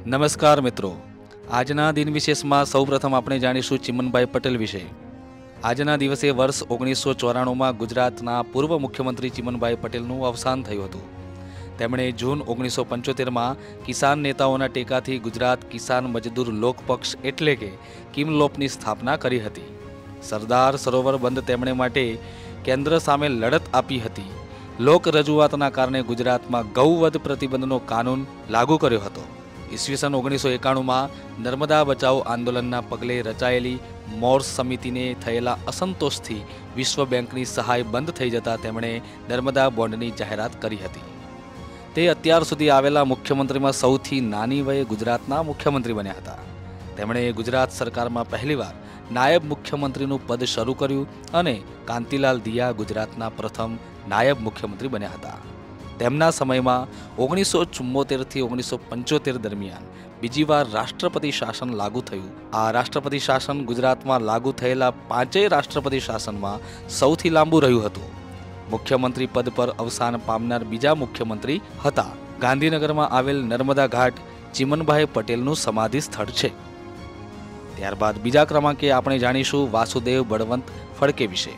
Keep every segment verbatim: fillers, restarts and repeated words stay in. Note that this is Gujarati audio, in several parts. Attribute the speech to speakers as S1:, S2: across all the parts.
S1: નમસ્કાર મિત્રો, આજના દિન વિશેષમાં સૌપ્રથમ આપણે જાણીશું ચિમનભાઈ પટેલ વિશે। આજના દિવસે વર્ષ ઓગણીસો ચોરાણુંમાં ગુજરાતના પૂર્વ મુખ્યમંત્રી ચિમનભાઈ પટેલનું અવસાન થયું હતું। તેમણે જૂન ઓગણીસો પંચોતેરમાં કિસાન નેતાઓના ટેકાથી ગુજરાત કિસાન મજદૂર લોક પક્ષ એટલે કે કિમલોપની સ્થાપના કરી હતી। સરદાર સરોવર બંધ તેમણે માટે કેન્દ્ર સામે લડત આપી હતી। લોક રજૂઆતના કારણે ગુજરાતમાં ગૌવધ પ્રતિબંધનો કાનૂન લાગુ કર્યો હતો। ઈસવીસન ઓગણીસો એકાણુંમાં નર્મદા બચાવ આંદોલનના પગલે રચાયેલી મોર્સ સમિતિને થયેલા અસંતોષથી વિશ્વ બેંકની સહાય બંધ થઈ જતા તેમણે નર્મદા બોન્ડની જાહેરાત કરી હતી। તે અત્યાર સુધી આવેલા મુખ્યમંત્રીમાં સૌથી નાની વયે ગુજરાતના મુખ્યમંત્રી બન્યા હતા। તેમણે ગુજરાત સરકારમાં પહેલીવાર નાયબ મુખ્યમંત્રીનું પદ શરૂ કર્યું અને કાંતિલાલ દિયા ગુજરાતના પ્રથમ નાયબ મુખ્યમંત્રી બન્યા હતા। તેમના સમયમાં ઓગણીસો ચુમ્મોતેરથી ઓગણીસો પંચોતેર દરમિયાન બીજી વાર રાષ્ટ્રપતિ શાસન લાગુ થયું। આ રાષ્ટ્રપતિ શાસન ગુજરાતમાં લાગુ થયેલા પાંચેય રાષ્ટ્રપતિ શાસનમાં સૌથી લાંબુ રહ્યું હતું। મુખ્યમંત્રી પદ પર અવસાન પામનાર બીજા મુખ્યમંત્રી હતા। ગાંધીનગરમાં આવેલ નર્મદા ઘાટ ચિમનભાઈ પટેલનું સમાધિ સ્થળ છે। ત્યારબાદ બીજા ક્રમાંકે આપણે જાણીશું વાસુદેવ બળવંત ફડકે વિશે।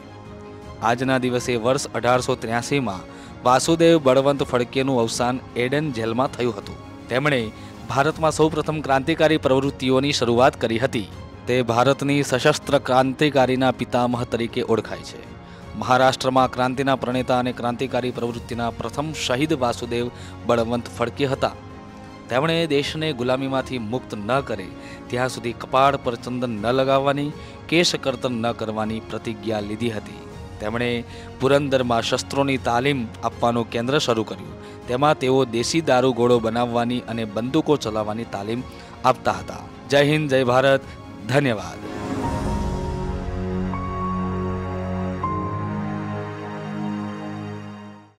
S1: આજના દિવસે વર્ષ અઢારસો ત્ર્યાસીમાં વાસુદેવ બળવંત ફડકેનું અવસાન એડન જેલમાં થયું હતું। તેમણે ભારતમાં સૌપ્રથમ ક્રાંતિકારી પ્રવૃત્તિઓની શરૂઆત કરી હતી। તે ભારતની સશસ્ત્ર ક્રાંતિકારીના પિતામહ તરીકે ઓળખાય છે। મહારાષ્ટ્રમાં ક્રાંતિના પ્રણેતા અને ક્રાંતિકારી પ્રવૃત્તિના પ્રથમ શહીદ વાસુદેવ બળવંત ફડકે હતા। તેમણે દેશને ગુલામીમાંથી મુક્ત ન કરે ત્યાં સુધી કપાળ પર ચંદન ન લગાવવાની, કેશ કર્તન ન કરવાની પ્રતિજ્ઞા લીધી હતી। તેમણે પુરંદરમાં શસ્ત્રોની તાલીમ આપવાનું કેન્દ્ર શરૂ કર્યું। તેમાં તેઓ દેશી દારૂગોળો બનાવવાની અને બંદૂકો ચલાવવાની તાલીમ આપતા હતા। જય હિન્દ, જય ભારત, ધન્યવાદ।